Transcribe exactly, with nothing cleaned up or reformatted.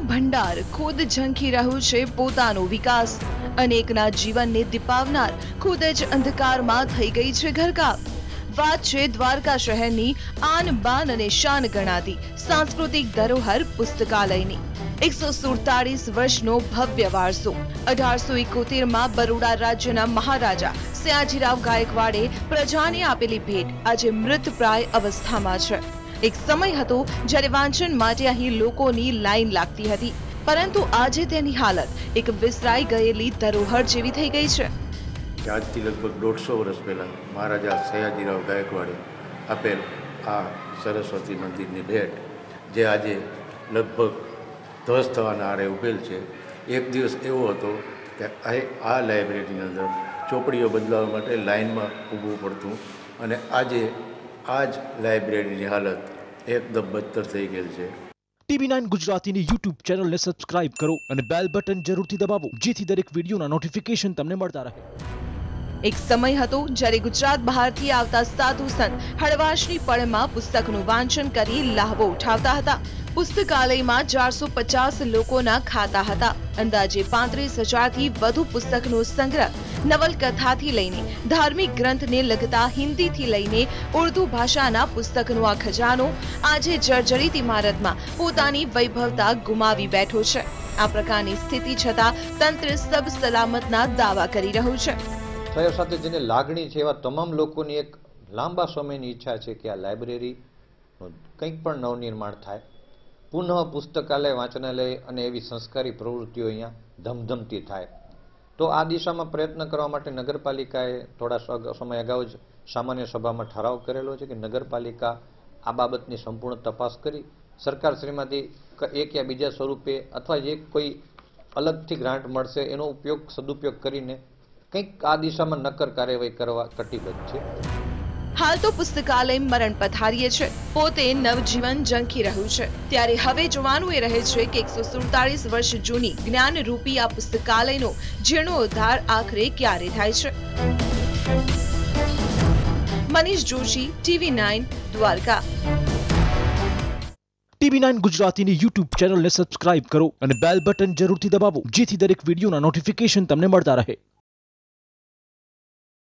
ભંડાર ખુદ ઝંખી રહ્યું છે પોતાનો વિકાસ। અનેકના જીવનને દીપાવનાર ખુદ જ અંધકારમાં થઈ ગઈ છે ઘરકાપ। વાત છે દ્વારકા શહેરની આન બાન અને શાન ગણાતી સાંસ્કૃતિક ધરોહર પુસ્તકાલયની। એકસો સુડતાલીસ વર્ષનો ભવ્ય વારસો। અઢારસો ઇકોતેર માં બરોડા રાજ્યના મહારાજા સયાજીરાવ ગાયકવાડે પ્રજાને આપેલી ભેટ આજે મૃતપ્રાય અવસ્થામાં છે। એક સમય હતો જ્યારે વાંચન માટે અહીં લોકોની લાઈન લાગતી હતી, પરંતુ આજે તેની હાલત એક વિસરાઈ ગયેલી ધરોહર જેવી થઈ ગઈ છે। આજથી લગભગ દોઢસો વર્ષ પહેલાં મહારાજા સયાજીરાવ ગાયકવાડે આપેલ આ સરસ્વતી મંદિરની ભેટ, જે આજે લગભગ ધ્વસ્ત થવાના આરે ઉભેલ છે। એક દિવસ એવો હતો કે આ લાઇબ્રેરીની અંદર ચોપડીઓ બદલાવવા માટે લાઇનમાં ઊભવું પડતું, અને આજે આ જ લાઇબ્રેરીની હાલત એકદમ બદતર થઈ ગયેલ છે। ટીવી નાઇન ગુજરાતીની યુટ્યુબ ચેનલને સબસ્ક્રાઇબ કરો અને બેલ બટન જરૂરથી દબાવો, જેથી દરેક વિડીયોના નોટિફિકેશન તમને મળતા રહે। એક સમય હતો જ્યારે ગુજરાત બહારથી આવતા સાધુ સંત હળવાશની પળમાં પુસ્તકનું વાંચન કરી લાહવો ઉઠાવતા હતા। પુસ્તકાલયમાં ચારસો પચાસ લોકોના ખાતા હતા। અંદાજે પાંત્રીસ હજારથી વધુ પુસ્તકનો સંગ્રહ નવલકથાથી લઈને ધાર્મિક ગ્રંથને લગતા હિન્દીથી લઈને ઉર્દુ ભાષાના પુસ્તકનો આ ખજાનો આજે જર્જરિત ઇમારતમાં પોતાની વૈભવતા ગુમાવી બેઠો છે। આ પ્રકારની સ્થિતિ છતાં તંત્ર સબ સલામતના દાવા કરી રહ્યું છે। શહેર સાથે જેને લાગણી છે એવા તમામ લોકોની એક લાંબા સમયની ઈચ્છા છે કે આ લાઇબ્રેરીનું કંઈક પણ નવનિર્માણ થાય, પુનઃ પુસ્તકાલય, વાંચનાલય અને એવી સંસ્કારી પ્રવૃત્તિઓ અહીંયા ધમધમતી થાય। તો આ દિશામાં પ્રયત્ન કરવા માટે નગરપાલિકાએ થોડા સમય અગાઉ જ સામાન્ય સભામાં ઠરાવ કરેલો છે કે નગરપાલિકા આ બાબતની સંપૂર્ણ તપાસ કરી સરકારશ્રીમાંથી એક યા બીજા સ્વરૂપે અથવા જે કોઈ અલગથી ગ્રાન્ટ મળશે એનો ઉપયોગ સદુપયોગ કરીને કંઈક આ દિશામાં નક્કર કાર્યવાહી કરવા કટિબદ્ધ છે। હાલ તો પુસ્તકાલય મરણ પથારીએ છે, પોતે નવજીવન ઝંખી રહ્યું છે। ત્યારે હવે જોવાનું એ રહે છે કે એકસો સુડતાલીસ વર્ષ જૂની જ્ઞાનરૂપી આ પુસ્તકાલયનો જીર્ણોદ્ધાર આખરે ક્યારે થાય છે। Manish Joshi, TV nine, Dwarka. TV nine ગુજરાતીની યુટ્યુબ ચેનલને સબસ્ક્રાઇબ કરો અને બેલ બટન જરૂરથી દબાવો, જેથી દરેક વિડીયોના નોટિફિકેશન તમને મળતા રહે।